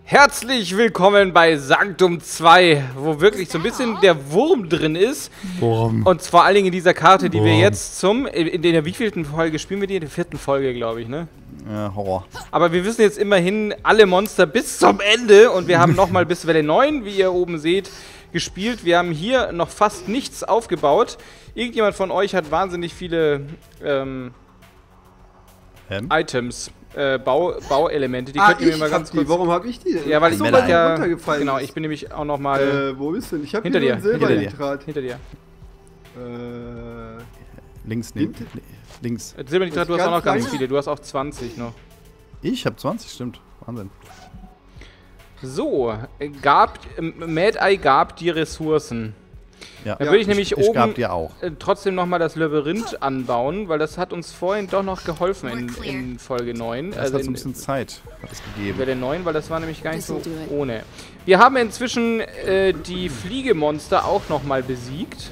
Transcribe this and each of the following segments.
Herzlich willkommen bei Sanctum 2, wo wirklich so ein bisschen der Wurm drin ist. Wurm. Und vor allen Dingen in dieser Karte, die wir jetzt in der wievielten Folge spielen wir die? In der 4. Folge, glaube ich, ne? Ja, Horror. Aber wir wissen jetzt immerhin alle Monster bis zum Ende und wir haben nochmal bis Welle 9, wie ihr oben seht, gespielt. Wir haben hier noch fast nichts aufgebaut. Irgendjemand von euch hat wahnsinnig viele Items. Bauelemente, die könnt ihr mir mal ganz kurz... Warum habe ich die denn? Ja, weil ich ja runtergefallen genau, ich bin nämlich auch noch mal... wo bist du denn? Ich habe hinter dir, ein Silbernitrat. Hinter dir. Links. Silbernitrat, du hast auch noch ganz viele, du hast auch 20 noch. Ich habe 20, stimmt. Wahnsinn. So, Mad Eye gab die Ressourcen. Ja. Dann würde ich nämlich oben gab dir auch. Trotzdem nochmal das Labyrinth anbauen, weil das hat uns vorhin doch noch geholfen in Folge 9. Das hat so ein bisschen Zeit hat es gegeben. Welle 9, weil das war nämlich gar nicht so ohne. Wir haben inzwischen die Fliegemonster auch nochmal besiegt.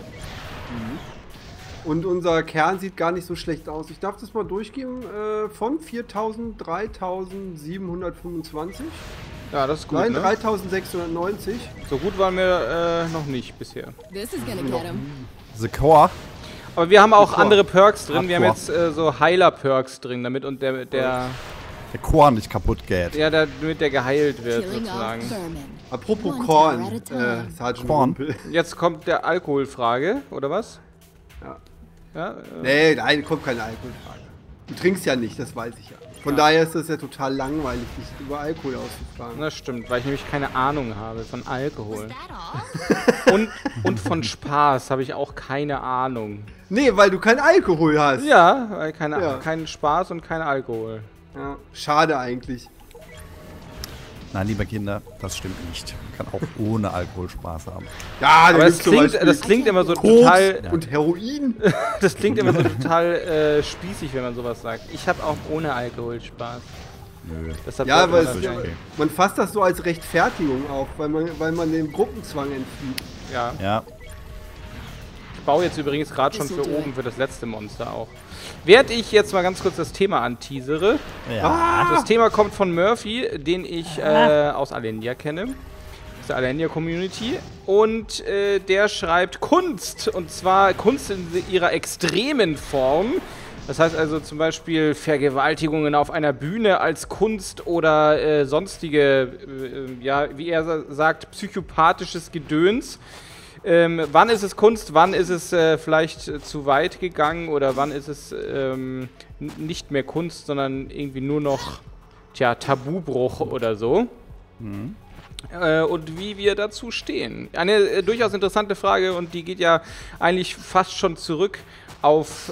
Und unser Kern sieht gar nicht so schlecht aus. Ich darf das mal durchgeben. Von 4.000, 3.725. Ja, das ist gut, Nein, ne? 3.690. So gut waren wir noch nicht bisher. The Core. Aber wir haben auch andere Perks drin. Wir haben jetzt so Heiler-Perks drin, damit und der Core nicht kaputt geht. Ja, damit der geheilt wird, sozusagen. Apropos Korn, Sergeant Rumpel. Jetzt kommt der Alkoholfrage, oder was? Ja. Nee, nein, kommt keine Alkoholfrage. Du trinkst ja nicht, das weiß ich ja. Von daher ist das ja total langweilig, dich über Alkohol auszufragen. Das stimmt, weil ich nämlich keine Ahnung habe von Alkohol. und von Spaß habe ich auch keine Ahnung. Nee, weil du keinen Alkohol hast. Ja, weil keinen Spaß und kein Alkohol. Ja, schade eigentlich. Nein, liebe Kinder, das stimmt nicht. Man kann auch ohne Alkohol Spaß haben. Ja, aber das klingt immer so Koks total... und Heroin. Das klingt immer so total spießig, wenn man sowas sagt. Ich habe auch ohne Alkohol Spaß. Nö. Ja, aber man fasst das so als Rechtfertigung auf, weil man dem Gruppenzwang entflieht. Ja. Ich baue jetzt übrigens gerade schon für oben für das letzte Monster auch. Während ich jetzt mal ganz kurz das Thema anteasere. Ja. Das Thema kommt von Murphy, den ich aus Alenia kenne. Aus der Alenia-Community. Und der schreibt Kunst. Und zwar Kunst in ihrer extremen Form. Das heißt also zum Beispiel Vergewaltigungen auf einer Bühne als Kunst oder sonstige, wie er sagt, psychopathisches Gedöns. Wann ist es Kunst, wann ist es vielleicht zu weit gegangen oder wann ist es nicht mehr Kunst, sondern irgendwie nur noch, Tabubruch oder so. Und wie wir dazu stehen. Eine durchaus interessante Frage und die geht ja eigentlich fast schon zurück auf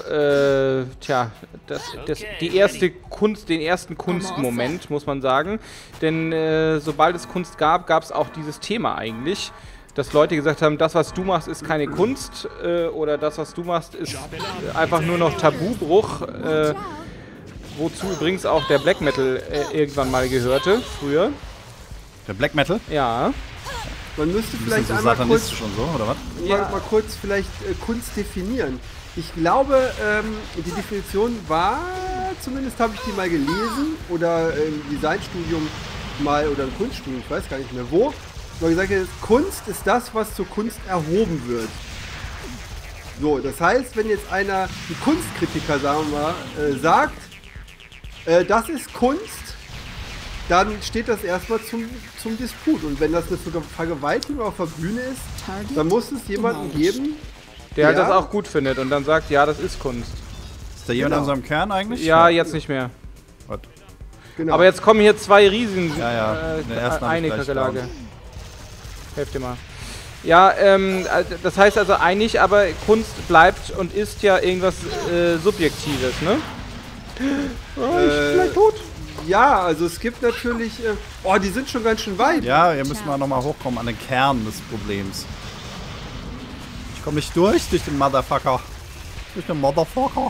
die erste Kunst, den ersten Kunstmoment, muss man sagen. Denn sobald es Kunst gab, gab es auch dieses Thema eigentlich. Dass Leute gesagt haben, das, was du machst, ist keine Kunst oder das, was du machst, ist einfach nur noch Tabubruch, wozu übrigens auch der Black Metal irgendwann mal gehörte, früher. Der Black Metal? Ja. Man müsste vielleicht so einmal kurz, schon so, oder was? mal kurz vielleicht Kunst definieren. Ich glaube, die Definition war, zumindest habe ich die mal gelesen oder im Designstudium mal oder im Kunststudium, ich weiß gar nicht mehr wo. Man gesagt hat, Kunst ist das, was zur Kunst erhoben wird. So, das heißt, wenn jetzt einer, ein Kunstkritiker, sagen wir mal, sagt, das ist Kunst, dann steht das erstmal zum Disput. Und wenn das eine Vergewaltigung auf der Bühne ist, dann muss es jemanden geben, der das auch gut findet und dann sagt, ja, das ist Kunst. Ist da jemand an unserem Kern eigentlich? Ja, jetzt nicht mehr. Was? Genau. Aber jetzt kommen hier zwei Riesen. eine Kakerlake. Helft dir mal. Ja, das heißt also einig, aber Kunst bleibt und ist ja irgendwas Subjektives, ne? Oh, ich bin gleich tot. Ja, also es gibt natürlich... die sind schon ganz schön weit. Ja, hier müssen wir nochmal hochkommen an den Kern des Problems. Ich komme nicht durch den Motherfucker. Durch den Motherfucker.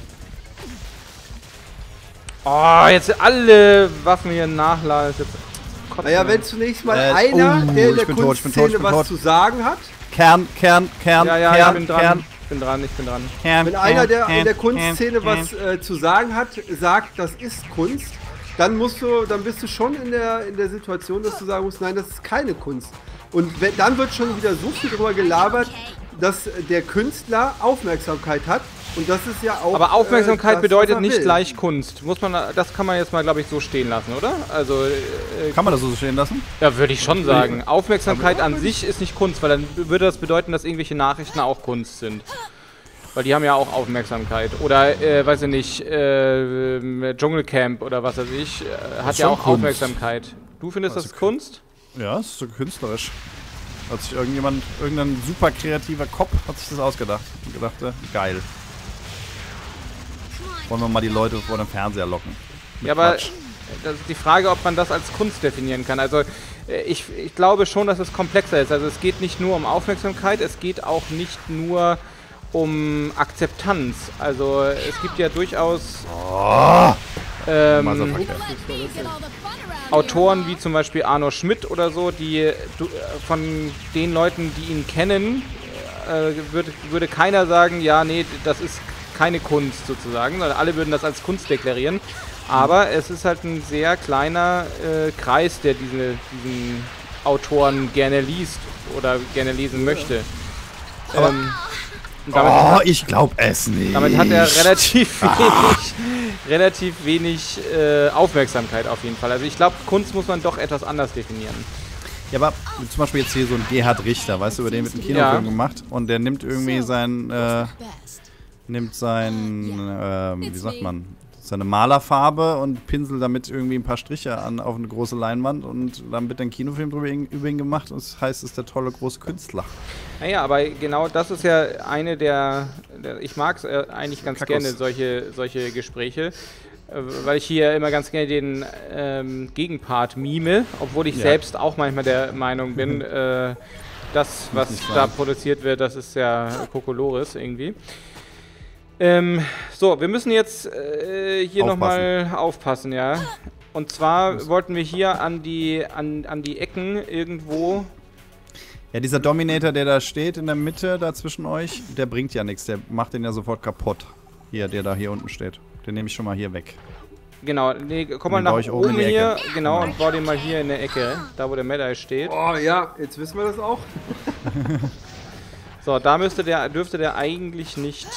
Oh, jetzt alle Waffen hier nachladen. Naja, wenn zunächst mal einer, der in der Kunstszene was zu sagen hat. Kern. Ja, ich bin dran. Kern, wenn einer, der in der Kunstszene was zu sagen hat, sagt, das ist Kunst, dann bist du schon in der Situation, dass du sagen musst, nein, das ist keine Kunst. Und dann wird schon wieder so viel drüber gelabert, dass der Künstler Aufmerksamkeit hat. Und das ist ja auch. Aber Aufmerksamkeit das, bedeutet nicht will. gleich Kunst. Das kann man jetzt mal, glaube ich, so stehen lassen, oder? Also. Kann man das so stehen lassen? Ja, würde ich schon sagen. Aufmerksamkeit an sich ist nicht Kunst, weil dann würde das bedeuten, dass irgendwelche Nachrichten auch Kunst sind. Weil die haben ja auch Aufmerksamkeit. Oder, weiß ich nicht, Dschungelcamp oder was weiß ich, hat ja auch Kunst. Aufmerksamkeit. Du findest das Kunst? Ja, das ist so künstlerisch. Hat sich irgendein super kreativer Kopf hat sich das ausgedacht. Und gedacht, geil. Wollen wir mal die Leute vor dem Fernseher locken. Ja, aber das ist die Frage, ob man das als Kunst definieren kann. Also ich glaube schon, dass es komplexer ist. Also es geht nicht nur um Aufmerksamkeit, es geht auch nicht nur um Akzeptanz. Also es gibt ja durchaus Autoren wie zum Beispiel Arno Schmidt oder so, die von den Leuten, die ihn kennen, würde keiner sagen, ja, nee, das ist keine Kunst sozusagen, sondern alle würden das als Kunst deklarieren. Aber es ist halt ein sehr kleiner Kreis, der diesen Autoren gerne liest oder gerne lesen möchte. Ich glaube es nicht. Damit hat er relativ wenig Aufmerksamkeit auf jeden Fall. Also ich glaube, Kunst muss man doch etwas anders definieren. Ja, aber zum Beispiel jetzt hier so ein Gerhard Richter, weißt du, über den mit einem Kinofilm gemacht und der nimmt irgendwie wie sagt man, seine Malerfarbe und pinselt damit irgendwie ein paar Striche auf eine große Leinwand und dann wird ein Kinofilm über ihn gemacht und das heißt, es ist der tolle große Künstler. Naja, aber genau das ist ja eine ich mag es eigentlich ganz gerne, solche Gespräche, weil ich hier immer ganz gerne den Gegenpart mime, obwohl ich selbst auch manchmal der Meinung bin, das, was da produziert wird, das ist ja Kokolores irgendwie. So, wir müssen jetzt hier nochmal aufpassen, ja. Und zwar wollten wir hier an die Ecken irgendwo. Ja, dieser Dominator, der da steht in der Mitte, da zwischen euch, der bringt ja nichts. Der macht den ja sofort kaputt. Hier, der da hier unten steht. Den nehme ich schon mal hier weg. Genau, nee, komm mal nach oben hier, genau, und bau den mal hier in der Ecke, da wo der Medai steht. Oh ja, jetzt wissen wir das auch. So, da dürfte der eigentlich nicht.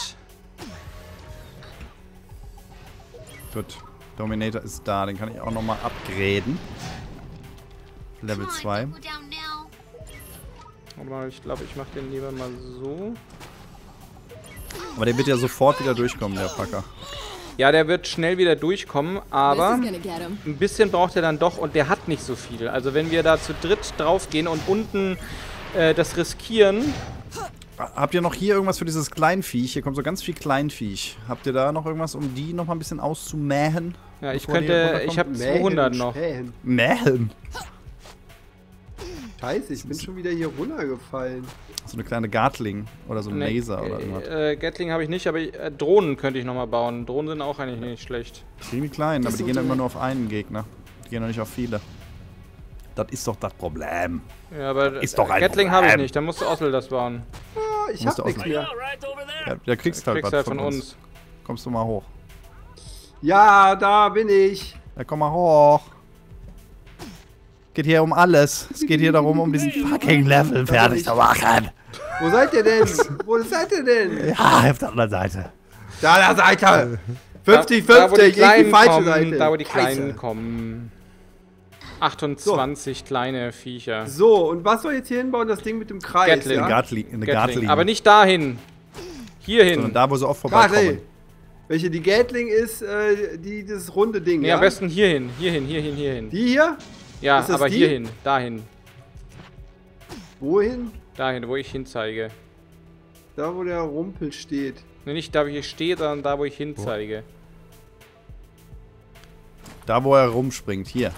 Gut, Dominator ist da, den kann ich auch nochmal upgraden. Level 2. Warte mal, ich glaube, ich mache den lieber mal so. Aber der wird ja sofort wieder durchkommen, der Packer. Ja, der wird schnell wieder durchkommen, aber ein bisschen braucht er dann doch und der hat nicht so viel. Also wenn wir da zu dritt drauf gehen und unten das riskieren. Habt ihr noch hier irgendwas für dieses Kleinviech? Hier kommt so ganz viel Kleinviech. Habt ihr da noch irgendwas, um die noch mal ein bisschen auszumähen? Ja, ich habe 200 noch. Mähen? Scheiße, ich bin schon wieder hier runtergefallen. So eine kleine Gatling oder so ein Laser oder irgendwas. Gatling habe ich nicht, aber Drohnen könnte ich nochmal bauen. Drohnen sind auch eigentlich nicht schlecht. Ziemlich klein, aber die gehen immer nur auf einen Gegner. Die gehen doch nicht auf viele. Das ist doch das Problem. Ja, aber ist doch ein Gatling habe ich nicht, dann musst du Ossel das bauen. Ich hab nichts mehr. Ja, kriegst halt was von uns. Kommst du mal hoch. Ja, da bin ich. Ja, komm mal hoch. Geht hier um alles. Es geht hier darum, um diesen fucking Level fertig zu machen. Wo seid ihr denn? Wo seid ihr denn? Ja, auf der anderen Seite. Da Seite. 50-50, die falsche Seite. Da, wo die Kleinen kommen. 28 kleine Viecher. So, und was soll jetzt hier hinbauen? Das Ding mit dem Kreis, Gatling. ja? Gatling. Aber nicht dahin. Hierhin. Sondern da, wo sie oft vorbeikommen. Welche die Gatling ist, das runde Ding, nee, ja? am besten hierhin. Hierhin. Die hier? Ja, aber die? Hierhin. Dahin. Wohin? Dahin, wo ich hinzeige. Da, wo der Rumpel steht. Nee, nicht da, wo ich stehe, sondern da, wo ich hinzeige. Da, wo er rumspringt. Hier.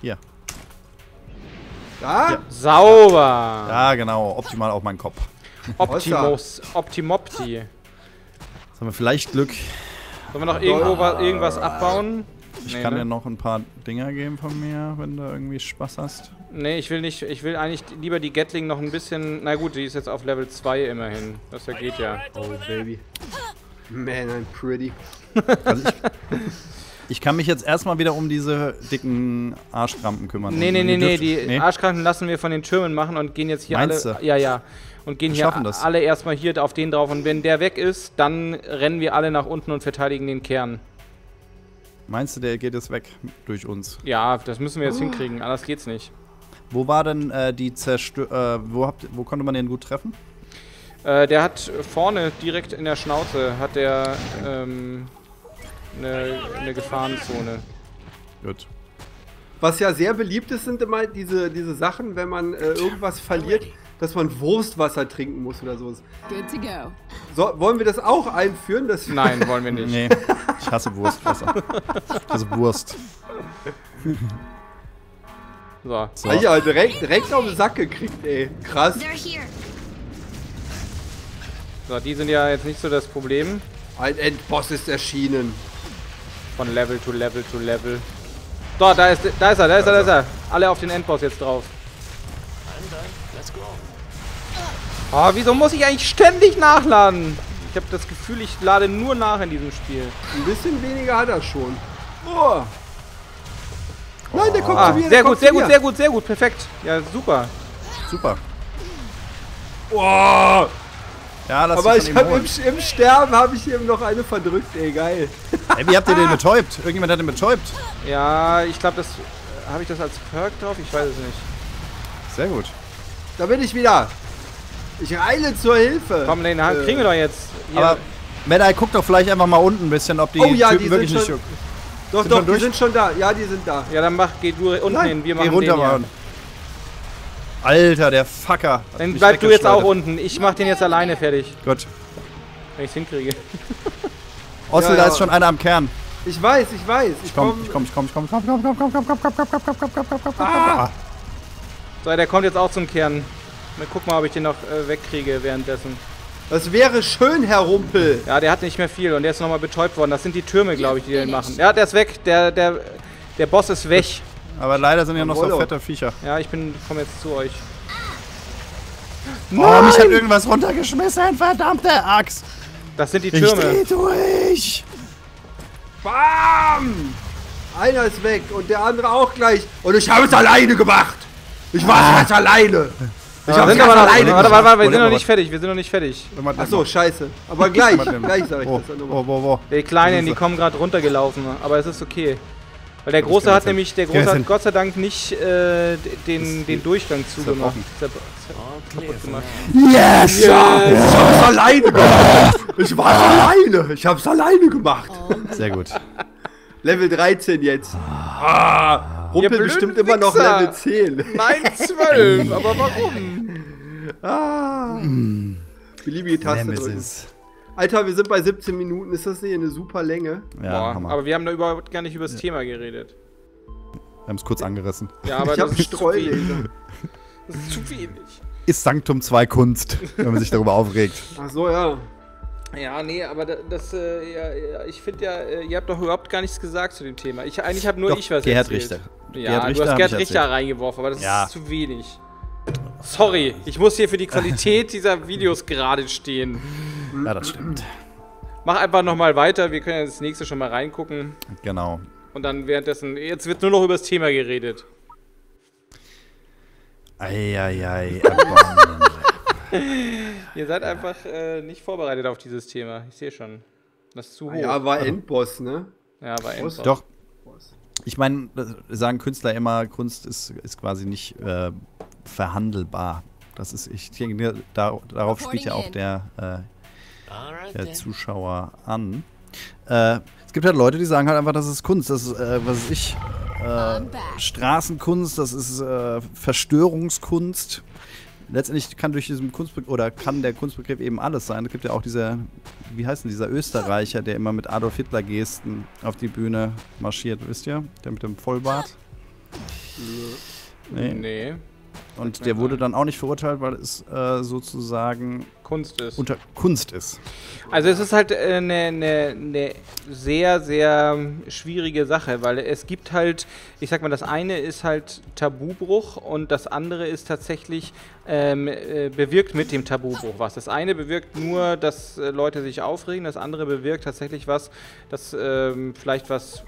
Da? Ja. Sauber! Ja, genau. Optimal auf meinen Kopf. Optimopti. Jetzt haben wir vielleicht Glück. Sollen wir noch irgendwas abbauen? Ich kann dir noch ein paar Dinger geben von mir, wenn du irgendwie Spaß hast. Nee, ich will nicht. Ich will eigentlich lieber die Gatling noch ein bisschen. Na gut, die ist jetzt auf Level 2 immerhin. Das geht ja. Oh, Baby. Man, I'm pretty. Also Ich kann mich jetzt erstmal wieder um diese dicken Arschkrampen kümmern. Nee, die Arschkrampen lassen wir von den Türmen machen und gehen jetzt hier Meinst alle. du? Ja. Und gehen hier alle erstmal hier auf den drauf. Und wenn der weg ist, dann rennen wir alle nach unten und verteidigen den Kern. Meinst du, der geht jetzt weg durch uns? Ja, das müssen wir jetzt hinkriegen, anders geht's nicht. Wo war denn die wo konnte man den gut treffen? Der hat vorne direkt in der Schnauze hat der eine Gefahrenzone. Gut. Was ja sehr beliebt ist, sind immer diese Sachen, wenn man irgendwas verliert, dass man Wurstwasser trinken muss oder sowas. Good to go. So, wollen wir das auch einführen? Nein, wollen wir nicht. Nee, ich hasse Wurstwasser. Ich hasse Wurst. So. Ja, direkt auf den Sack gekriegt, ey. Krass. So, die sind ja jetzt nicht so das Problem. Ein Endboss ist erschienen. Von Level to Level to Level. So, da ist er. Alle auf den Endboss jetzt drauf. Oh, wieso muss ich eigentlich ständig nachladen? Ich habe das Gefühl, ich lade nur nach in diesem Spiel. Ein bisschen weniger hat er schon. Oh. Nein, der kommt zu mir. Sehr gut, perfekt. Ja, super. Super. Oh. Ja, aber ich habe im Sterben habe ich ihm noch eine verdrückt, ey, geil. Ey, wie habt ihr den betäubt? Irgendjemand hat den betäubt. Ja, ich glaube, das habe ich das als Perk drauf? Ich weiß es nicht. Sehr gut. Da bin ich wieder. Ich eile zur Hilfe. Komm, den kriegen wir doch jetzt. Hier. Aber Medai, guck doch vielleicht einfach mal unten ein bisschen, ob die Typen wirklich nicht... Doch, die sind schon da. Ja, die sind da. Ja, dann geh du unten hin. Wir machen runter den hier. Alter, der Fucker. Dann bleib du jetzt auch unten. Ich mach den jetzt alleine fertig. Gut. Wenn ich's hinkriege. Ossel, da ist schon einer am Kern. Ich weiß. Ich komm. So, der kommt jetzt auch zum Kern. Mal guck mal, ob ich den noch wegkriege währenddessen. Das wäre schön, Herr Rumpel. Ja, der hat nicht mehr viel und der ist nochmal betäubt worden. Das sind die Türme, glaube ich, die den machen. Ja, der ist weg. Der Boss ist weg. Aber leider sind ja noch so fette Viecher. Ja, ich komme jetzt zu euch. Oh, mich hat irgendwas runtergeschmissen, verdammte Axt. Das sind die Türme. Ich dreh durch. Bam! Einer ist weg und der andere auch gleich. Und ich habe es alleine gemacht. Ich war jetzt alleine. Ich habe es alleine gemacht. Warte, wir sind noch nicht fertig. Achso, scheiße. Aber gleich sag ich das. Wo? Die Kleinen, die kommen gerade runtergelaufen. Aber es ist okay. Weil der Große hat nämlich, hat Gott sei Dank nicht den Durchgang zugemacht. Kaputt gemacht. Yes! Ich hab's alleine gemacht. Ich war alleine. Ich hab's alleine gemacht. Sehr gut. Level 13 jetzt. Rumpel bestimmt immer noch Level 10. Nein, 12. Aber warum? Beliebige Taste drücken. Alter, wir sind bei 17 Minuten. Ist das nicht eine super Länge? Ja, boah, aber wir haben da überhaupt gar nicht über das Thema geredet. Wir haben es kurz angerissen. Ja, aber ich das ist zu wenig. Das ist zu wenig. Ist Sanctum 2 Kunst, wenn man sich darüber aufregt. Ach so, ja. Ja, nee, aber ich finde ja, ihr habt doch überhaupt gar nichts gesagt zu dem Thema. Eigentlich habe nur doch, ich was Gerhard erzählt. Richter. Ja, du hast Gerhard Richter reingeworfen, aber das ist zu wenig. Sorry, ich muss hier für die Qualität dieser Videos gerade stehen. Ja, das stimmt. Mach einfach nochmal weiter, wir können ja das nächste schon mal reingucken. Genau. Und dann währenddessen, jetzt wird nur noch über das Thema geredet. Eieiei. Ihr seid einfach nicht vorbereitet auf dieses Thema. Ich sehe schon. Das ist zu hoch. Ja, war Endboss, ne? Ja, war Endboss. Doch. Ich meine, sagen Künstler immer, Kunst ist quasi nicht verhandelbar. Das ist, ich denke, darauf spielt ja auch der Zuschauer an. Es gibt halt Leute, die sagen halt einfach, das ist Kunst, das ist, was weiß ich, Straßenkunst, das ist Verstörungskunst. Letztendlich kann durch diesen Kunstbegriff, oder kann der Kunstbegriff eben alles sein. Es gibt ja auch dieser Österreicher, der immer mit Adolf Hitler Gesten auf die Bühne marschiert, wisst ihr? Der mit dem Vollbart. Nee. Und der wurde dann auch nicht verurteilt, weil es sozusagen Kunst ist. unter Kunst ist. Also es ist halt eine sehr, sehr schwierige Sache, weil es gibt halt, ich sag mal, das eine ist halt Tabubruch und das andere ist tatsächlich bewirkt mit dem Tabubruch was. Das eine bewirkt nur, dass Leute sich aufregen, das andere bewirkt tatsächlich was, dass vielleicht was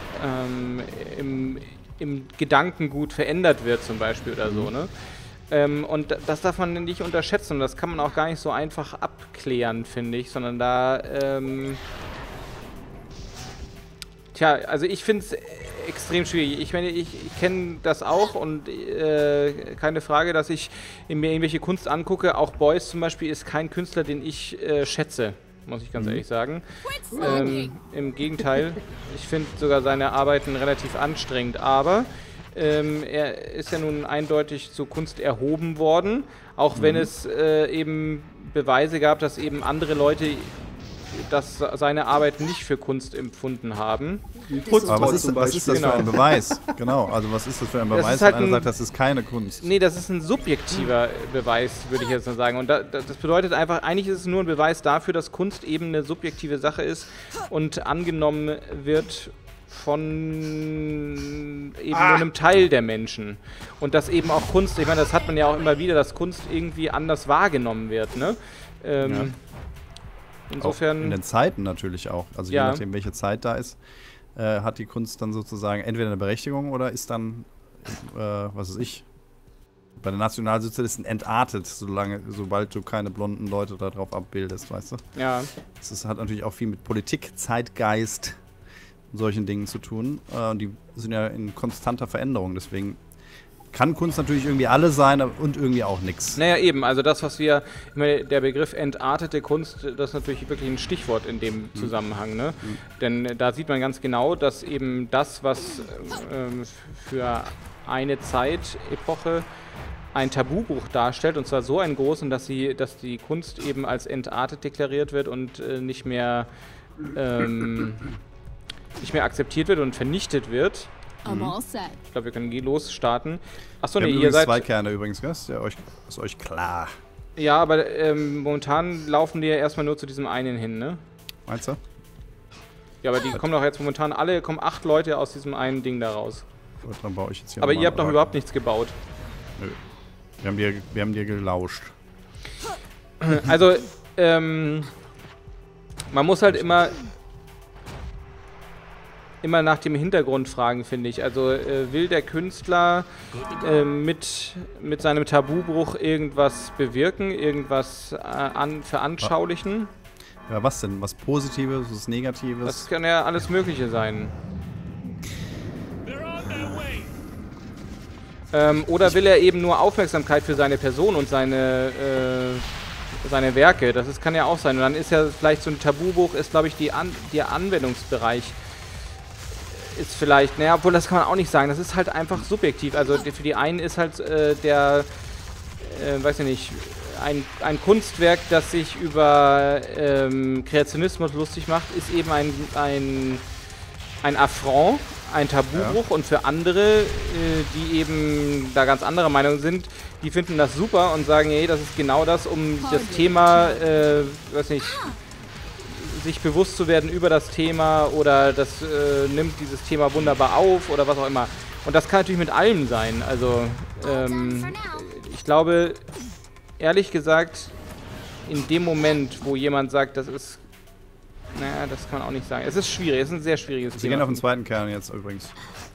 im Gedankengut verändert wird zum Beispiel oder so, ne? Und das darf man nicht unterschätzen und das kann man auch gar nicht so einfach abklären, finde ich, sondern da, also ich finde es extrem schwierig. Ich meine, ich kenne das auch und keine Frage, dass ich mir irgendwelche Kunst angucke. Auch Beuys zum Beispiel ist kein Künstler, den ich schätze, muss ich ganz ehrlich sagen. Im Gegenteil, ich finde sogar seine Arbeiten relativ anstrengend, aber er ist ja nun eindeutig zur Kunst erhoben worden, auch wenn es eben Beweise gab, dass eben andere Leute seine Arbeit nicht für Kunst empfunden haben. Aber was ist das für ein Beweis? Genau, also was ist das für ein Beweis, halt wenn einer sagt, das ist keine Kunst? Nee, das ist ein subjektiver Beweis, würde ich jetzt mal sagen. Und das bedeutet einfach, eigentlich ist es nur ein Beweis dafür, dass Kunst eben eine subjektive Sache ist und angenommen wird von eben nur einem Teil der Menschen. Und dass eben auch Kunst, ich meine, das hat man ja auch immer wieder, dass Kunst irgendwie anders wahrgenommen wird, ne? Insofern... Auch in den Zeiten natürlich auch. Also je nachdem, welche Zeit da ist, hat die Kunst dann sozusagen entweder eine Berechtigung oder ist dann, was weiß ich, bei den Nationalsozialisten entartet, sobald du keine blonden Leute da drauf abbildest, weißt du? Ja. Das hat natürlich auch viel mit Politik, Zeitgeist und solchen Dingen zu tun. Die sind ja in konstanter Veränderung, deswegen kann Kunst natürlich irgendwie alles sein und irgendwie auch nichts. Naja, eben, also das, was wir, ich meine, der Begriff entartete Kunst, das ist natürlich wirklich ein Stichwort in dem Zusammenhang, ne? Denn da sieht man ganz genau, dass eben das, was für eine Zeitepoche ein Tabubruch darstellt, und zwar so einen großen, dass die Kunst eben als entartet deklariert wird und nicht mehr akzeptiert wird und vernichtet wird. Ich glaube, wir können losstarten. Achso, nee, ihr seid... 2 Kerne übrigens, gell? Ist euch klar. Ja, aber momentan laufen die ja erstmal nur zu diesem einen hin, ne? Meinst du? Ja, aber die kommen doch jetzt momentan kommen 8 Leute aus diesem einen Ding da raus. Gut, dann baue ich jetzt hier aber ihr habt noch überhaupt nichts gebaut. Nö. Wir haben dir gelauscht. Also, man muss halt immer nach dem Hintergrund fragen, finde ich. Also will der Künstler mit seinem Tabubruch irgendwas bewirken, irgendwas veranschaulichen? Ja, was denn? Was Positives, was Negatives? Das kann ja alles Mögliche sein. Oder will er eben nur Aufmerksamkeit für seine Person und seine Werke? Das kann ja auch sein. Und dann ist ja vielleicht so ein Tabubruch, ist glaube ich der Anwendungsbereich. Ist vielleicht, naja, obwohl das kann man auch nicht sagen, das ist halt einfach subjektiv. Also für die einen ist halt weiß ich nicht, ein Kunstwerk, das sich über Kreationismus lustig macht, ist eben ein Affront, ein Tabubruch, und für andere, die eben da ganz anderer Meinung sind, die finden das super und sagen, hey, das ist genau das, um das Thema, weiß nicht, sich bewusst zu werden über das Thema, oder das nimmt dieses Thema wunderbar auf oder was auch immer. Und das kann natürlich mit allem sein. Also ich glaube, ehrlich gesagt, in dem Moment, wo jemand sagt, das ist, naja, das kann man auch nicht sagen. Es ist schwierig, es ist ein sehr schwieriges Thema. Wir gehen auf den zweiten Kern jetzt übrigens.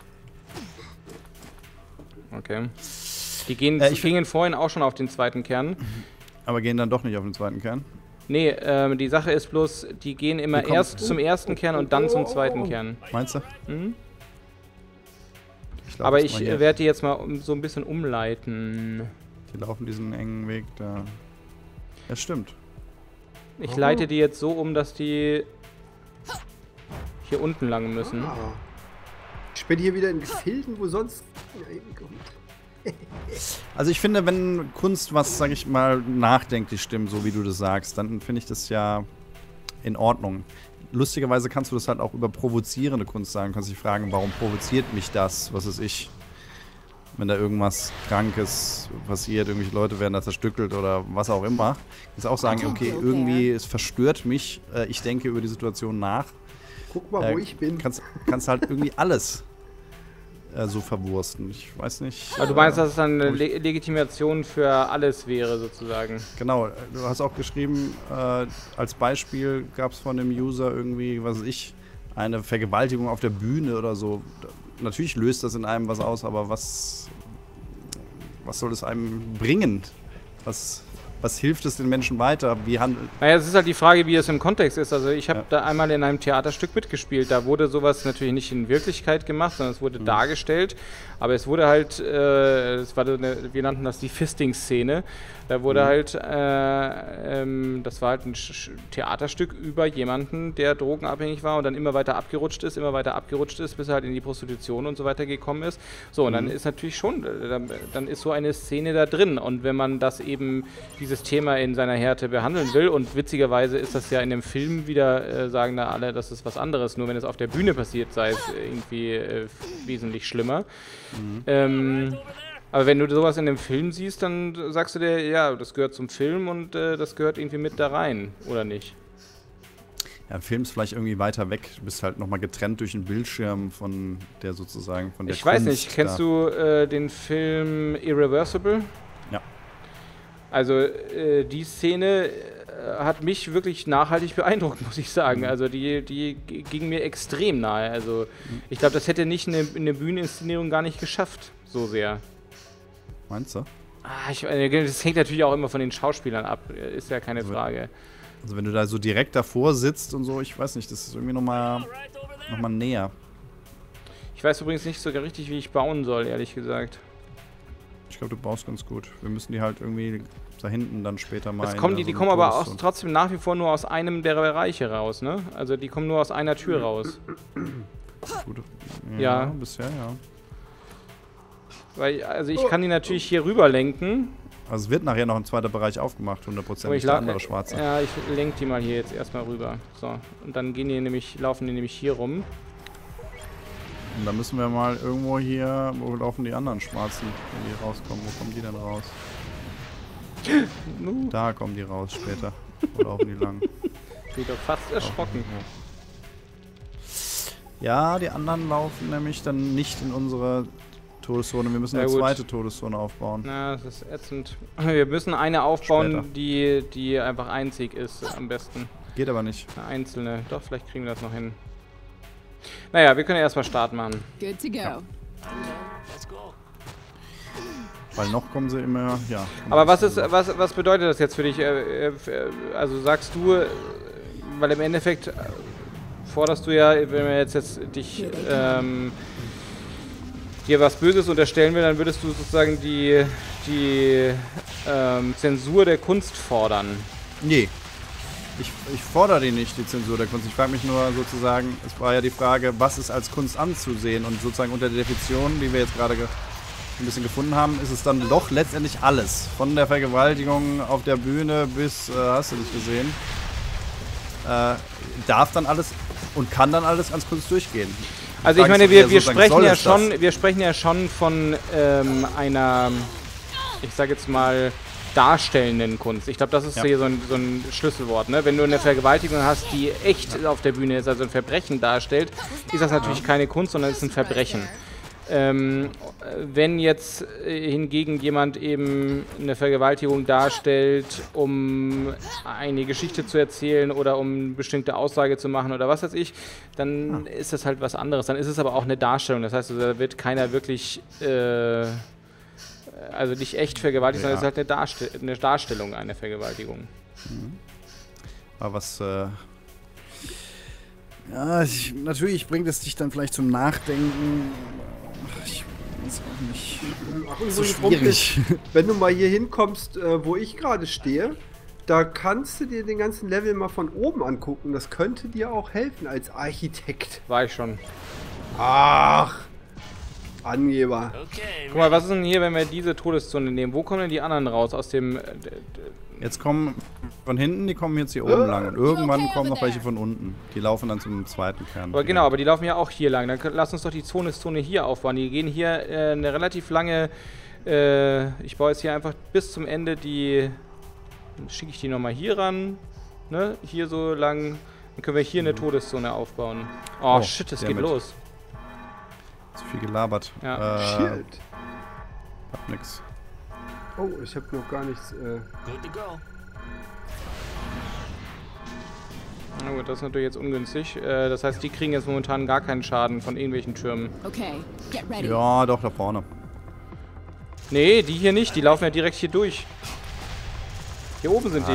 Okay. Die gingen vorhin auch schon auf den zweiten Kern. Aber gehen dann doch nicht auf den zweiten Kern? Nee, die Sache ist bloß, die gehen immer erst zum ersten Kern und dann zum zweiten Kern. Meinst du? Mhm. Aber ich werde die jetzt mal so ein bisschen umleiten. Die laufen diesen engen Weg da. Ja, stimmt. Ich leite die jetzt so um, dass die hier unten lang müssen. Ich bin hier wieder in Gefilden, wo sonst... Also ich finde, wenn Kunst was, sag ich mal, nachdenklich stimmt, so wie du das sagst, dann finde ich das ja in Ordnung. Lustigerweise kannst du das halt auch über provozierende Kunst sagen. Du kannst dich fragen, warum provoziert mich das, was weiß ich. wenn da irgendwas Krankes passiert, irgendwelche Leute werden da zerstückelt oder was auch immer. Kannst auch sagen, okay, irgendwie, es verstört mich, ich denke über die Situation nach. Guck mal, wo ich bin. Kannst halt irgendwie alles so verwursten. Ich weiß nicht. Aber du meinst, dass es dann eine Legitimation für alles wäre, sozusagen? Genau, du hast auch geschrieben, als Beispiel gab es von dem User irgendwie, was weiß ich, eine Vergewaltigung auf der Bühne oder so. Natürlich löst das in einem was aus, aber was soll es einem bringen? Was hilft es den Menschen weiter? Naja, es ist halt die Frage, wie es im Kontext ist. Also ich habe da einmal in einem Theaterstück mitgespielt. Da wurde sowas natürlich nicht in Wirklichkeit gemacht, sondern es wurde dargestellt. Aber es wurde halt, wir nannten das die Fisting-Szene. Da wurde halt, das war halt ein Theaterstück über jemanden, der drogenabhängig war und dann immer weiter abgerutscht ist, bis er halt in die Prostitution und so weiter gekommen ist. So, und dann ist natürlich schon, dann ist so eine Szene da drin. Und wenn man das eben, dieses Thema in seiner Härte behandeln will, und witzigerweise ist das ja in dem Film wieder, sagen da alle, das ist was anderes, nur wenn es auf der Bühne passiert, sei es irgendwie wesentlich schlimmer. Aber wenn du sowas in dem Film siehst, dann sagst du dir, ja, das gehört zum Film und das gehört irgendwie mit da rein, oder nicht? Ja, im Film ist vielleicht irgendwie weiter weg. Du bist halt nochmal getrennt durch den Bildschirm von der sozusagen, von der Ich weiß nicht, kennst du den Film Irreversible? Ja. Also die Szene hat mich wirklich nachhaltig beeindruckt, muss ich sagen. Also die ging mir extrem nahe. Also ich glaube, das hätte nicht eine Bühneninszenierung gar nicht geschafft, so sehr. Meinst du? Das hängt natürlich auch immer von den Schauspielern ab, ist ja keine Frage. Also wenn du da so direkt davor sitzt und so, ich weiß nicht, das ist irgendwie nochmal näher. Ich weiß übrigens nicht sogar richtig, wie ich bauen soll, ehrlich gesagt. Ich glaube, du baust ganz gut. Wir müssen die halt irgendwie da hinten dann später mal... Die kommen aber auch trotzdem nach wie vor nur aus einem der Bereiche raus, ne? Also die kommen nur aus einer Tür raus. Gut. Ja. Bisher, ja. Weil, also ich kann die natürlich hier rüber lenken. Also es wird nachher noch ein zweiter Bereich aufgemacht, 100%, der andere schwarze. Ja, ich lenke die mal hier jetzt erstmal rüber. So, und dann laufen die nämlich hier rum. Und dann müssen wir mal irgendwo hier, wo laufen die anderen Schwarzen, wenn die rauskommen? Wo kommen die denn raus? Da kommen die raus später. Wo laufen die lang? Ich bin doch fast erschrocken. Ja, die anderen laufen nämlich dann nicht in unsere Todeszone. Wir müssen eine zweite Todeszone aufbauen. Ja, das ist ätzend. Wir müssen eine aufbauen, die einfach einzig ist, am besten. Geht aber nicht. Eine einzelne. Doch, vielleicht kriegen wir das noch hin. Naja, wir können ja erstmal Start machen. Good to go. Ja. Weil noch kommen sie immer, ja. Aber was bedeutet das jetzt für dich? Also sagst du, weil im Endeffekt forderst du ja, wenn wir jetzt dich dir was Böses unterstellen will, dann würdest du sozusagen die Zensur der Kunst fordern. Nee. Ich fordere die nicht, die Zensur der Kunst. Ich frage mich nur sozusagen, es war ja die Frage, was ist als Kunst anzusehen? Und sozusagen unter der Definition, die wir jetzt gerade ein bisschen gefunden haben, ist es dann doch letztendlich alles. Von der Vergewaltigung auf der Bühne bis, hast du nicht gesehen, darf dann alles und kann dann alles als Kunst durchgehen. Also ich meine, wir sprechen ja schon von einer, ich sage jetzt mal, darstellenden Kunst. Ich glaube, das ist hier so ein Schlüsselwort. Ne? Wenn du eine Vergewaltigung hast, die echt auf der Bühne ist, also ein Verbrechen darstellt, ist das natürlich keine Kunst, sondern ist ein Verbrechen. Wenn jetzt hingegen jemand eben eine Vergewaltigung darstellt, um eine Geschichte zu erzählen oder um eine bestimmte Aussage zu machen oder was weiß ich, dann ist das halt was anderes. Dann ist es aber auch eine Darstellung. Das heißt, da wird keiner wirklich, also nicht echt vergewaltigt, sondern es ist halt eine Darstellung einer Vergewaltigung. Aber was... Ja, natürlich bringt es dich dann vielleicht zum Nachdenken. Ich weiß auch nicht. So schwierig. Wenn du mal hier hinkommst, wo ich gerade stehe, da kannst du dir den ganzen Level mal von oben angucken. Das könnte dir auch helfen als Architekt. War ich schon. Ach, Angeber. Guck mal, was ist denn hier, wenn wir diese Todeszone nehmen? Wo kommen denn die anderen raus? Aus dem... Jetzt kommen von hinten, die kommen jetzt hier oben lang. Und irgendwann kommen noch welche von unten. Die laufen dann zum zweiten Kern. Aber genau, aber die laufen ja auch hier lang. Dann lass uns doch die Zone hier aufbauen. Die gehen hier eine relativ lange... ich baue jetzt hier einfach bis zum Ende die... Dann schicke ich die nochmal hier ran. Ne? Hier so lang. Dann können wir hier eine Todeszone aufbauen. Oh shit, das geht los. Zu viel gelabert. Ja. Shit. Hab nix. Oh, ich habe noch gar nichts. Good to go. Na gut, das ist natürlich jetzt ungünstig. Das heißt, die kriegen jetzt momentan gar keinen Schaden von irgendwelchen Türmen. Okay, get ready. Ja, doch, da vorne. Nee, die hier nicht. Die laufen ja direkt hier durch. Hier oben sind die.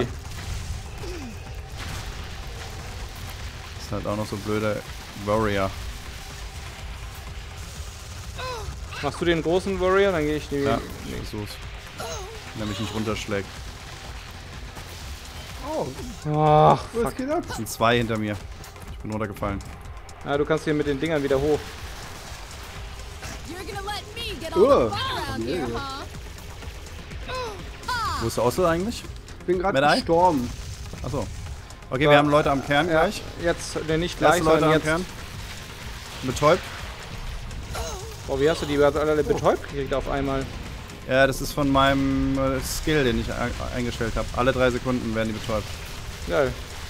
Ist halt auch noch so blöder Warrior. Machst du den großen Warrior? Dann gehe ich die... Ja, Nee. versuch's. Wenn er mich nicht runterschlägt. Oh, Ach, was fuck. geht ab? Es sind 2 hinter mir. Ich bin runtergefallen. Ja, du kannst hier mit den Dingern wieder hoch. You're gonna let me get all Oh. the fun around here, Yeah. huh? Wo ist der Außer eigentlich? Ich bin gerade Medai? gestorben. Achso. Okay, wir haben Leute am Kern Ja, gleich. jetzt, nicht gleich, Erste Leute sondern am jetzt. Kern. Betäubt. Oh, wie hast du die alle betäubt gekriegt auf einmal? Ja, das ist von meinem Skill, den ich eingestellt habe. Alle 3 Sekunden werden die betäubt. Geil.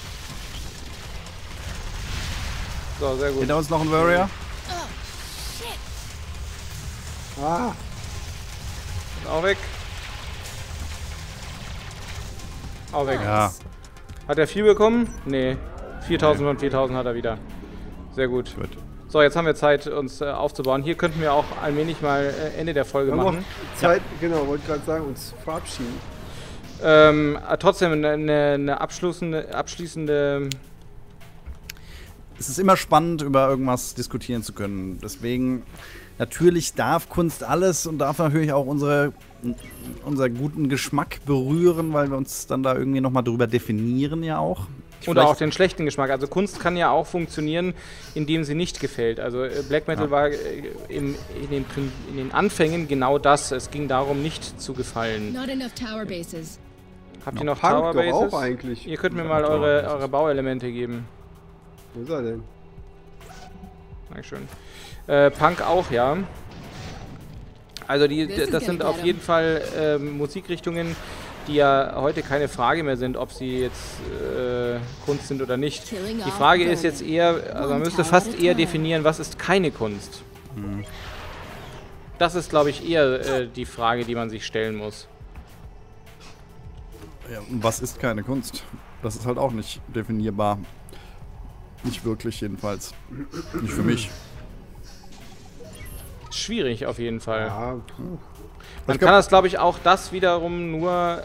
So, sehr gut. Hinter uns noch ein Warrior. Ah, Auch weg. Auch weg. Ja. Hat er viel bekommen? Nee. 4000 von 4000 hat er wieder. Sehr gut. Gut. So, jetzt haben wir Zeit, uns aufzubauen. Hier könnten wir auch allmählich mal Ende der Folge wir haben machen. noch Zeit, genau, wollte gerade sagen, uns verabschieden. Trotzdem eine abschließende... Es ist immer spannend, über irgendwas diskutieren zu können. Deswegen, natürlich darf Kunst alles und darf natürlich auch unser guten Geschmack berühren, weil wir uns dann da irgendwie nochmal drüber definieren ja auch. Oder auch den schlechten Geschmack. Also Kunst kann ja auch funktionieren, indem sie nicht gefällt. Also Black Metal war in den Anfängen genau das. Es ging darum, nicht zu gefallen. Not enough tower bases. Habt ihr noch Punk Tower doch Bases? auch eigentlich. Ihr könnt mir mal eure Bauelemente geben. Wo ist er denn? Dankeschön. Punk auch, ja. Also das sind auf jeden Fall Musikrichtungen, die ja heute keine Frage mehr sind, ob sie jetzt Kunst sind oder nicht. Die Frage ist jetzt eher, also man müsste fast eher definieren, was ist keine Kunst. Das ist, glaube ich, eher die Frage, die man sich stellen muss. Ja, und was ist keine Kunst? Das ist halt auch nicht definierbar. Nicht wirklich jedenfalls. Nicht für mich. Schwierig auf jeden Fall. Ja, Man kann das, glaube ich, auch das wiederum nur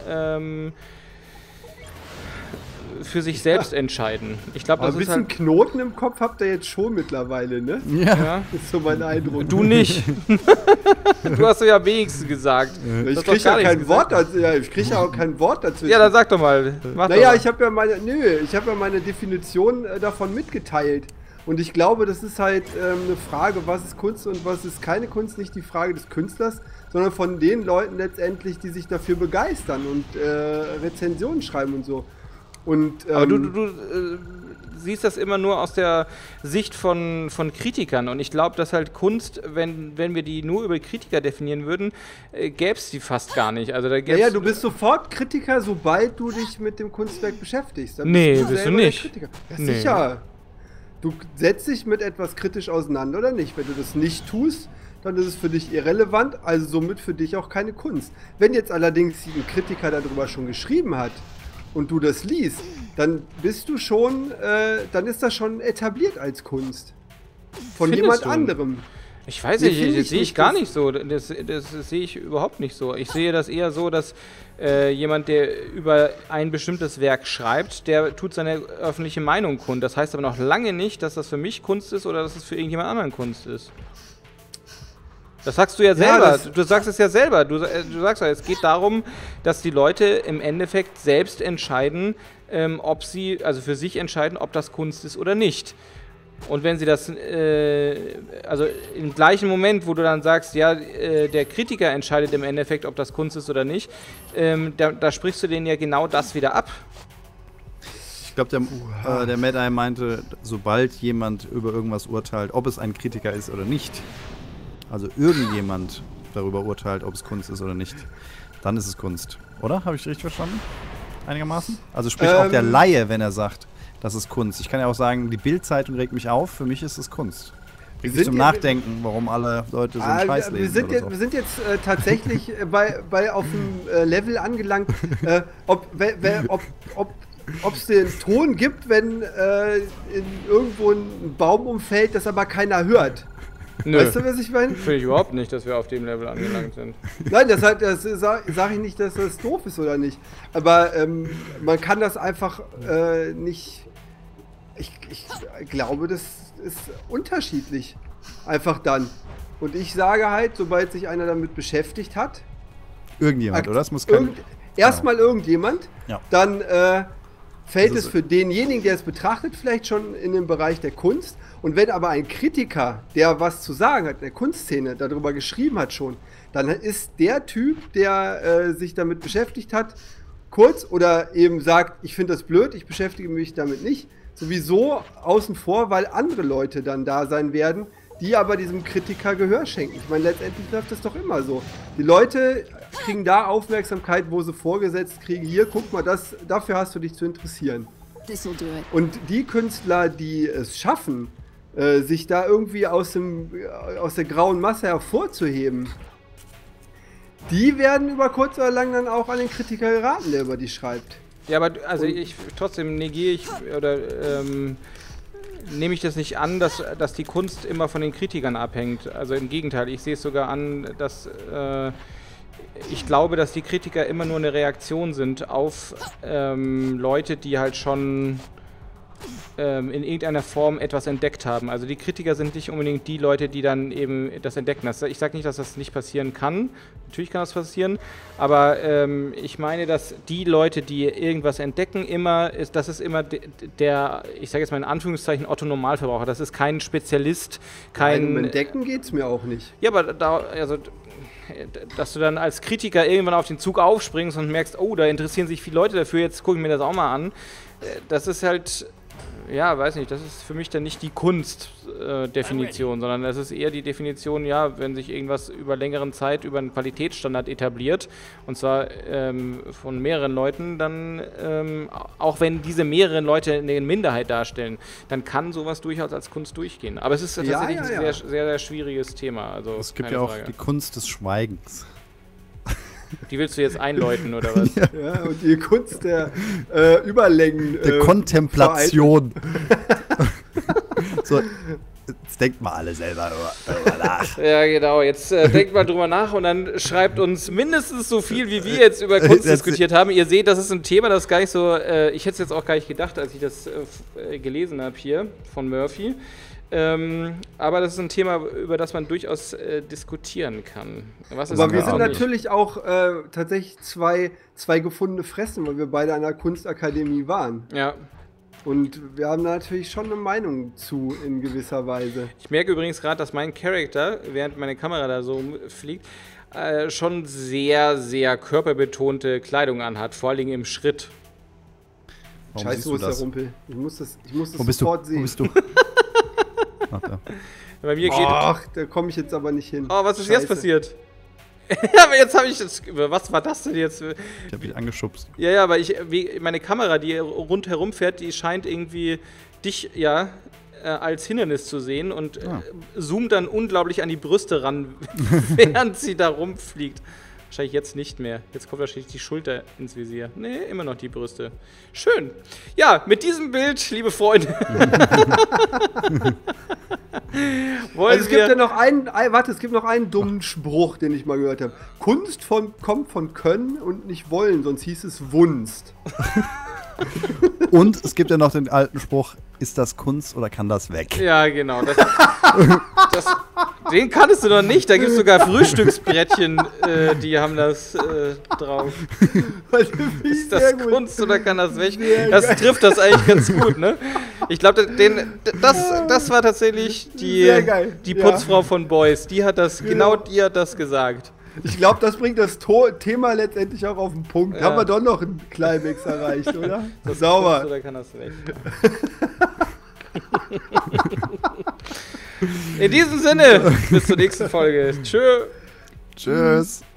für sich selbst entscheiden. Ich glaube, aber das ein ist bisschen halt... Knoten im Kopf habt ihr jetzt schon mittlerweile, ne? Ja. Das ist so mein Eindruck. Du nicht. Du hast ja wenigstens gesagt. Ich hast kriege doch gar ja kein nichts Wort dazu. Ja, ich kriege ja auch kein Wort dazu. Ja, dann sag doch mal. Mach Naja, doch mal. ich habe ja meine Definition davon mitgeteilt. Und ich glaube, das ist halt eine Frage, was ist Kunst und was ist keine Kunst, nicht die Frage des Künstlers, sondern von den Leuten letztendlich, die sich dafür begeistern und Rezensionen schreiben und so. Und, Aber du siehst das immer nur aus der Sicht von Kritikern. Und ich glaube, dass halt Kunst, wenn wir die nur über Kritiker definieren würden, gäbe es die fast gar nicht. Also da gäb's, naja, du bist sofort Kritiker, sobald du dich mit dem Kunstwerk beschäftigst. Dann Nee, bist du bist du selber der nicht. Kritiker. Ja, Nee. sicher. Du setzt dich mit etwas kritisch auseinander oder nicht. Wenn du das nicht tust, dann ist es für dich irrelevant, also somit für dich auch keine Kunst. Wenn jetzt allerdings ein Kritiker darüber schon geschrieben hat und du das liest, dann bist du schon, dann ist das schon etabliert als Kunst. Von Findest jemand du? anderem. Ich weiß Nee, nicht, find das ich sehe ich nicht, gar das- nicht so. Das sehe ich überhaupt nicht so. Ich sehe das eher so, dass jemand, der über ein bestimmtes Werk schreibt, der tut seine öffentliche Meinung kund. Das heißt aber noch lange nicht, dass das für mich Kunst ist oder dass es für irgendjemand anderen Kunst ist. Das sagst du ja selber. Du sagst es ja selber. Du sagst ja, es geht darum, dass die Leute im Endeffekt selbst entscheiden, ob sie, also für sich entscheiden, ob das Kunst ist oder nicht. Und wenn sie das, also im gleichen Moment, wo du dann sagst, ja, der Kritiker entscheidet im Endeffekt, ob das Kunst ist oder nicht, da sprichst du denen ja genau das wieder ab. Ich glaube, der Mad Eye meinte, sobald jemand über irgendwas urteilt, ob es ein Kritiker ist oder nicht, also irgendjemand darüber urteilt, ob es Kunst ist oder nicht, dann ist es Kunst. Oder? Habe ich richtig verstanden? Einigermaßen? Also sprich auch der Laie, wenn er sagt, das ist Kunst. Ich kann ja auch sagen, die Bild-Zeitung regt mich auf, für mich ist es Kunst. Bringt mich zum Nachdenken, warum alle Leute so einen Scheiß lesen oder so. Wir sind jetzt tatsächlich auf dem Level angelangt, ob es den Ton gibt, wenn irgendwo ein Baum umfällt, das aber keiner hört. Nö. Weißt du, was ich meine? Finde ich überhaupt nicht, dass wir auf dem Level angelangt sind. Nein, das sage ich nicht, dass das doof ist oder nicht. Aber man kann das einfach nicht... Ich glaube, das ist unterschiedlich. Einfach dann. Und ich sage halt, sobald sich einer damit beschäftigt hat... Irgendjemand, oder? Das muss kein... Erstmal irgendjemand, ja. Dann fällt es für denjenigen, der es betrachtet, vielleicht schon in den Bereich der Kunst. Und wenn aber ein Kritiker, der was zu sagen hat in der Kunstszene, darüber geschrieben hat schon, dann ist der Typ, der sich damit beschäftigt hat, kurz oder eben sagt, ich finde das blöd, ich beschäftige mich damit nicht, sowieso außen vor, weil andere Leute dann da sein werden, die aber diesem Kritiker Gehör schenken. Ich meine, letztendlich läuft das doch immer so. Die Leute kriegen da Aufmerksamkeit, wo sie vorgesetzt kriegen, hier, guck mal, dafür hast du dich zu interessieren. This'll do it. Und die Künstler, die es schaffen, sich da irgendwie aus der grauen Masse hervorzuheben, die werden über kurz oder lang dann auch an den Kritiker geraten, der über die schreibt. Ja, aber also trotzdem negiere ich oder nehme ich das nicht an, dass die Kunst immer von den Kritikern abhängt. Also im Gegenteil, ich sehe es sogar an, dass ich glaube, dass die Kritiker immer nur eine Reaktion sind auf Leute, die halt schon in irgendeiner Form etwas entdeckt haben. Also die Kritiker sind nicht unbedingt die Leute, die dann eben das entdecken. Ich sage nicht, dass das nicht passieren kann. Natürlich kann das passieren. Aber ich meine, dass die Leute, die irgendwas entdecken, das ist immer der, ich sage jetzt mal in Anführungszeichen, Otto-Normalverbraucher. Das ist kein Spezialist, kein... Um Entdecken geht es mir auch nicht. Ja, aber dass du dann als Kritiker irgendwann auf den Zug aufspringst und merkst, oh, da interessieren sich viele Leute dafür, jetzt gucke ich mir das auch mal an. Das ist halt... Ja, weiß nicht, das ist für mich dann nicht die Kunstdefinition, sondern das ist eher die Definition, ja, wenn sich irgendwas über längeren Zeit über einen Qualitätsstandard etabliert, und zwar von mehreren Leuten, dann, auch wenn diese mehreren Leute eine Minderheit darstellen, dann kann sowas durchaus als Kunst durchgehen. Aber es ist tatsächlich ein sehr, sehr, sehr schwieriges Thema. Also es gibt ja auch die Kunst des Schweigens. Die willst du jetzt einläuten, oder was? Ja, und die Kunst der Überlängen. Der Kontemplation. So, jetzt denkt mal alle selber darüber nach. Ja, genau. Jetzt denkt mal drüber nach und dann schreibt uns mindestens so viel, wie wir jetzt über Kunst diskutiert haben. Ihr seht, das ist ein Thema, das gar nicht so... ich hätte es jetzt auch gar nicht gedacht, als ich das gelesen habe hier von Murphy. Aber das ist ein Thema, über das man durchaus diskutieren kann. Aber wir sind natürlich auch tatsächlich zwei gefundene Fressen, weil wir beide an der Kunstakademie waren. Ja. Und wir haben da natürlich schon eine Meinung zu, in gewisser Weise. Ich merke übrigens gerade, dass mein Charakter, während meine Kamera da so fliegt, schon sehr, sehr körperbetonte Kleidung anhat, vor allem im Schritt. Scheiße, wo ist der Rumpel? Ich muss das sofort sehen. Wo bist du? Ach, da. Bei mir Ach, da komme ich jetzt aber nicht hin. Oh, was ist jetzt passiert? Ja, aber jetzt habe ich das... Was war das denn jetzt? Ich habe dich angeschubst. Ja, aber meine Kamera, die rundherum fährt, die scheint irgendwie dich, als Hindernis zu sehen und zoomt dann unglaublich an die Brüste ran, während sie da rumfliegt. Wahrscheinlich jetzt nicht mehr. Jetzt kommt wahrscheinlich die Schulter ins Visier. Nee, immer noch die Brüste. Schön. Ja, mit diesem Bild, liebe Freunde. Es gibt noch einen dummen Spruch, den ich mal gehört habe. Kunst kommt von Können und nicht Wollen, sonst hieß es Wunst. Und es gibt ja noch den alten Spruch, ist das Kunst oder kann das weg? Ja, genau. Den kanntest du noch nicht. Da gibt es sogar Frühstücksbrettchen, die haben das drauf. Ist das Kunst oder kann das weg? Das trifft das eigentlich ganz gut, ne? Ich glaube, das war tatsächlich die Putzfrau von Boys. Die hat das, genau die hat das gesagt. Ich glaube, das bringt das Thema letztendlich auch auf den Punkt. Ja. Haben wir doch noch einen Climax erreicht, oder? Das Sauber. Kunst oder kann das weg? In diesem Sinne, bis zur nächsten Folge. Tschö. Tschüss.